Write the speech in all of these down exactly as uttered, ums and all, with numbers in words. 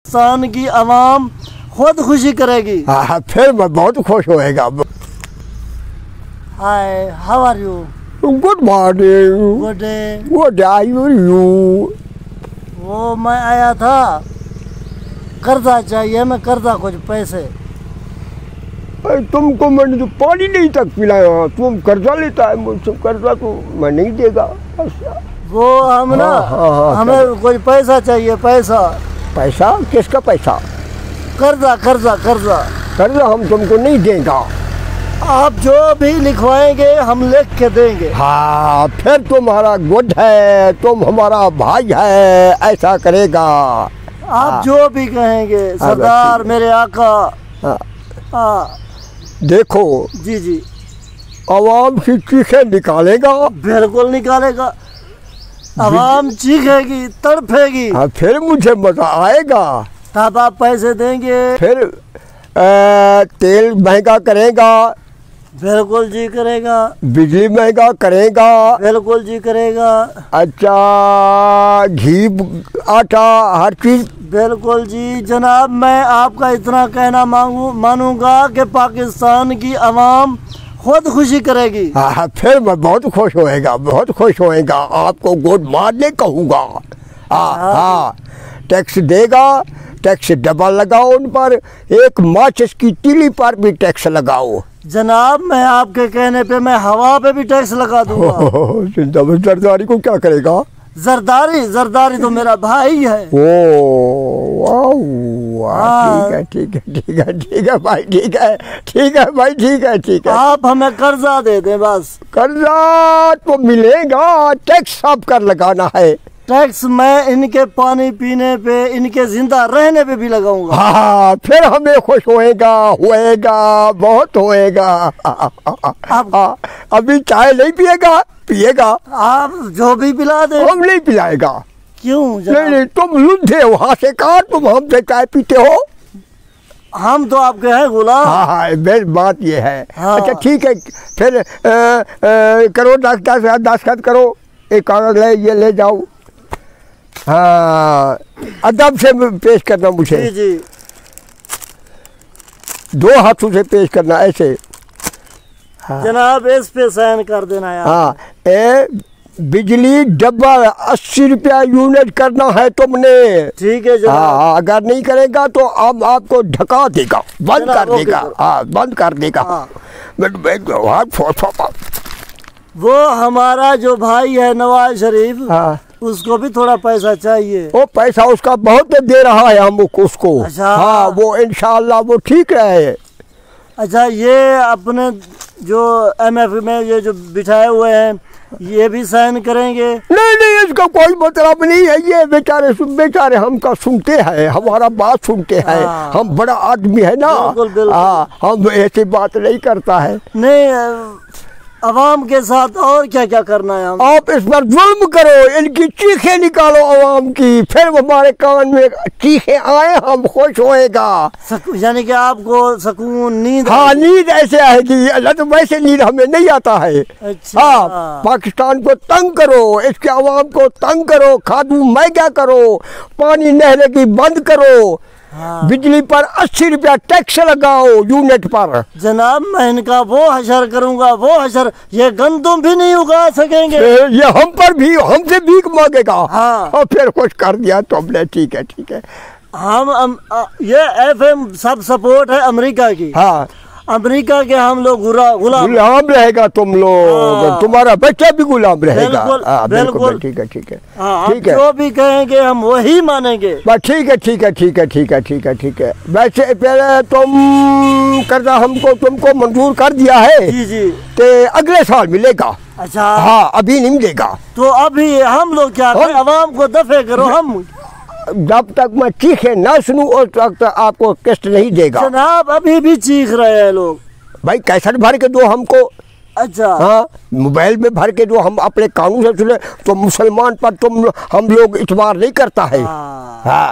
पाकिस्तान की आवाम खुद खुशी करेगी। हाँ, फिर मैं बहुत खुश होएगा। Hi, how are you? Good morning. Good day. Good are you? वो मैं आया था, कर्जा चाहिए, मैं कर्जा कुछ पैसे। तुमको मैंने तो पानी नहीं तक पिलाया, तुम कर्जा लेता है मुझसे, कर्जा तो मैं नहीं देगा। वो हम ना, हाँ, हाँ, हाँ, हमें कुछ पैसा चाहिए। पैसा? पैसा? किसका पैसा? कर्जा कर्जा कर्जा कर्जा हम तुमको नहीं देगा। आप जो भी लिखवाएंगे हम लिख के देंगे। हाँ, फिर तुम्हारा गुड है, तुम हमारा भाई है, ऐसा करेगा। आप हाँ। जो भी कहेंगे सरदार, मेरे आका। हाँ। हाँ। देखो जी जी, आवाम की चीखें निकालेगा। बिल्कुल निकालेगा, आवाम चीखेगी, तड़फेगी। हाँ, फिर मुझे मजा आएगा। तब आप पैसे देंगे। फिर आ, तेल महंगा करेगा। बिल्कुल जी करेगा। बिजली महंगा करेगा। बिल्कुल जी करेगा। अच्छा, घी, आटा, हर चीज। बिल्कुल जी जनाब, मैं आपका इतना कहना मांगू मानूंगा कि पाकिस्तान की आवाम खुद खुशी करेगी। हाँ, फिर मैं बहुत खुश होएगा, बहुत खुश होएगा। आपको गुड मॉर्निंग कहूँगा। हाँ हाँ, टैक्स देगा, टैक्स डबल लगाओ उन पर, एक माचिस की तीली पर भी टैक्स लगाओ। जनाब, मैं आपके कहने पे मैं हवा पे भी टैक्स लगा दूंगा। जरदारी को क्या करेगा? जरदारी जरदारी तो मेरा भाई है। ओ वाह, ठीक है ठीक है ठीक है ठीक है भाई, ठीक है ठीक है भाई, ठीक है ठीक है। आप हमें कर्जा दे दें बस। कर्जा तो मिलेगा, टैक्स सब कर लगाना है। टैक्स मैं इनके पानी पीने पे, इनके जिंदा रहने पे भी लगाऊंगा। हाँ, फिर हमें खुश होएगा, होएगा, बहुत होएगा। आप अभी चाय नहीं पिएगा? पिएगा। आप जो भी पिला दे। हम नहीं पिलाएगा। क्यों? नहीं नहीं, तुम लुद्धे हो, हाथ से कहा तुम हमसे चाय पीते हो। हम तो आपके हैं गुलाम। हाँ हाँ, बेस्ट बात ये है। हाँ। अच्छा ठीक है, फिर आ, आ, करो, दस दस्तखत करो, एक कागज ले, ये ले जाओ। हाँ, अदब से पेश करना मुझे। जी जी, दो हाथों से पेश करना, ऐसे। हाँ। जनाब, इस पे साइन कर देना यार। हाँ, ए बिजली डब्बा अस्सी रुपया यूनिट करना है तुमने। ठीक है जनाब। हाँ, अगर नहीं करेगा तो अब आपको ढका देगा, बंद कर देगा। हाँ, बंद कर देगा। हाँ। वो हमारा जो भाई है नवाज शरीफ, हाँ, उसको भी थोड़ा पैसा चाहिए। वो पैसा उसका बहुत दे रहा है हम उसको। अच्छा। हाँ, वो इंशाल्लाह वो ठीक रहे। अच्छा, ये अपने जो एमएफ में ये जो बिठाए हुए हैं, ये भी साइन करेंगे? नहीं नहीं, इसका कोई मतलब नहीं है। ये बेचारे बेचारे हमका सुनते हैं, हमारा बात सुनते हैं। हम बड़ा आदमी है ना। बिल्कुल बिल्कुल। हाँ, हम ऐसी बात नहीं करता है। नहीं, अवाम के साथ और क्या क्या करना है हम? आप इस पर जुल्म करो, इनकी चीखें निकालो अवाम की, फिर हमारे कान में चीखें आए, हम खुश होएगा। यानी कि आपको सुकून, नींद? हाँ, नींद ऐसे आएगी। अल्लाह तो वैसे नींद हमें नहीं आता है। अच्छा। हाँ, पाकिस्तान को तंग करो, इसके अवाम को तंग करो, खादू महंगा करो, पानी नहरे की बंद करो। हाँ। बिजली पर अस्सी रुपया टैक्स लगाओ यूनिट पर। जनाब, मैं इनका वो हशर करूंगा, वो हशर, ये गंदम भी नहीं उगा सकेंगे। ये हम पर भी, हमसे भीख मांगेगा। हाँ। और फिर कुछ कर दिया तो हमने, ठीक है ठीक है। हम अम, आ, ये एफएम सब सपोर्ट है अमेरिका की। हाँ, अमेरिका के हम लोग गुलाम गुलाम रहेगा तुम लोग। हाँ। तुम्हारा बच्चा भी गुलाम रहेगा। बिल्कुल, हाँ, बिल्कुल, ठीक है ठीक है ठीक है। जो भी कहेंगे हम वही मानेंगे। बस ठीक है ठीक है ठीक है ठीक है ठीक है ठीक है। वैसे पहले तुम कर्जा हमको तुमको मंजूर कर दिया है। जी जी, तो अगले साल मिलेगा। अच्छा। हाँ, अभी नहीं मिलेगा। तो अभी हम लोग क्या करें? अवाम को दफे करो। हम जब तक मैं चीखे ना सुनूं उस वक्त आपको किस्त नहीं देगा। जनाब, अभी भी चीख रहे हैं लोग। भाई, कैसेट भर के दो हमको। अच्छा। हाँ, मोबाइल में भर के दो, हम अपने कानून से सुने। तो मुसलमान पर तुम हम लोग इतबार नहीं करता है। हाँ। हाँ,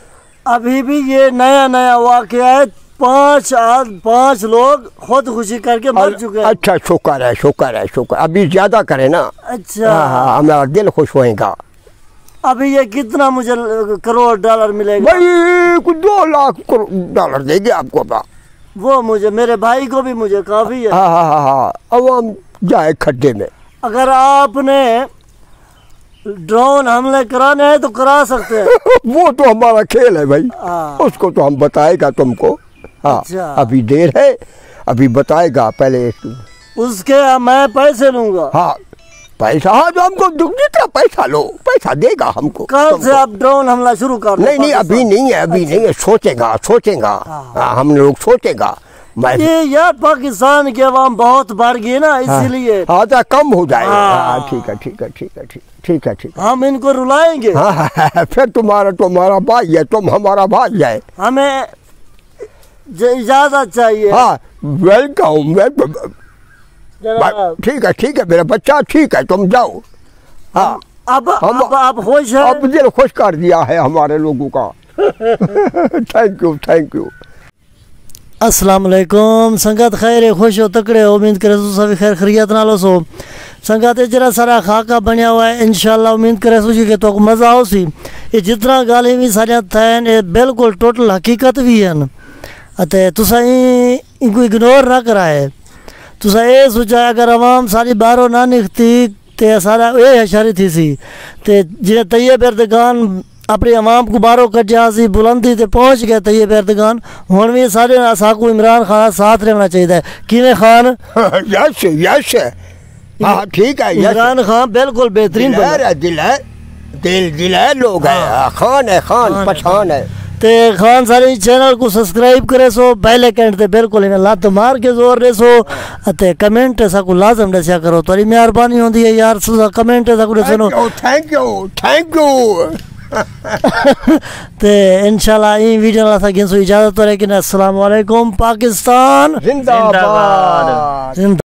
अभी भी ये नया नया वाकया है। पांच आज पांच लोग खुदकुशी करके मर चुके हैं। अच्छा, शुक्र है शुक्र है शुक्र। अभी ज्यादा करे ना। अच्छा। हाँ, हमारा दिल खुश होएगा। अभी ये कितना मुझे करोड़ डॉलर मिलेगा? भाई कुछ दो लाख डॉलर देंगे आपको बा। वो मुझे, मेरे भाई को भी मुझे काफी है। हाँ हाँ हाँ हाँ, अब हम जाए खड्डे में। अगर आपने ड्रोन हमले कराने हैं तो करा सकते हैं। वो तो हमारा खेल है भाई, हाँ। उसको तो हम बताएगा तुमको। हाँ अच्छा। अभी देर है, अभी बताएगा पहले। उसके मैं पैसे लूंगा। हाँ पैसा, हाँ जो हमको जितना पैसा लो, पैसा देगा हमको। कल से आप ड्रोन हमला शुरू कर? नहीं नहीं अभी नहीं है, अभी नहीं है, सोचेगा सोचेगा। हाँ हम लोग सोचेगा। ये यार पाकिस्तान की आवाम बहुत बढ़ गई ना, इसीलिए। हाँ तो कम हो जाएगा। ठीक है ठीक है ठीक है ठीक ठीक है ठीक है। हम इनको रुलाएंगे। हाँ फिर तुम्हारा तुम्हारा भाई है, तुम हमारा भाई है। हमें इजाजत चाहिए। हाँ वेलकम वेलकम। ठीक है ठीक है मेरा बच्चा, ठीक है तुम जाओ। हाँ अब हम अब आप खुश हैं? अब दिल खुश कर दिया है हमारे लोगों का। Thank you thank you. अस्सलाम वालेकुम। संगत खैर खुश हो तकड़े हो, उम्मीद करे तो सभी खैर खैरियत नालो सो। संगत जरा सारा खाका बनया हुआ है, इंशाल्लाह उम्मीद करे सो कि तो मज़ा आओ सी। ये जितना गाली भी सारिया थैन ये बिल्कुल टोटल हकीकत भी हैं। अते तुसा इनको इग्नोर ना कराए। तुसा ये सोचा अगर आवाम सारी बाहरों ना निकती तो सारा ये हशारी थी सी। ते जिन्हें तैयब एर्दगान अपनी आवाम को बाहरों कटिया सी, बुलंदी ते पहुँच गया तैयब एर्दगान। हुण भी सारे साकू इमरान खान साथ रहना चाहिए। किवें खान? यस यस हाँ ठीक है। इमरान खान बिल्कुल बेहतरीन है, दिल है दिल दिल है लोग है। खान है खान पठान है। ते खान सारे चैनल को सब्सक्राइब करे सो, बेल आइकन ते बिल्कुल इन्हें लात मार के जोर दे सो। अते कमेंट ऐसा को लाजम दसिया करो, तोरी मेहरबानी होंदी है यार। कमेंट ऐसा को दसनो। Thank you thank you. ते इंशाल्लाह ई वीडियो ला सकिन सो इजाजत तो, लेकिन अस्सलाम वालेकुम। पाकिस्तान जिंदाबाद।